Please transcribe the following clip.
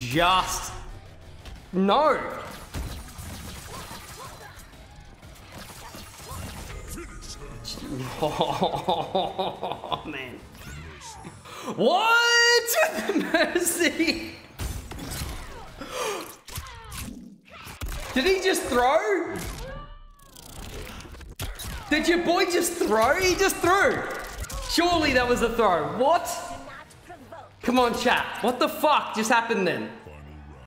just... No. Oh, man. What? Mercy. Did he just throw? Did your boy just throw? He just threw. Surely that was a throw. What? Come on, chat. What the fuck just happened then?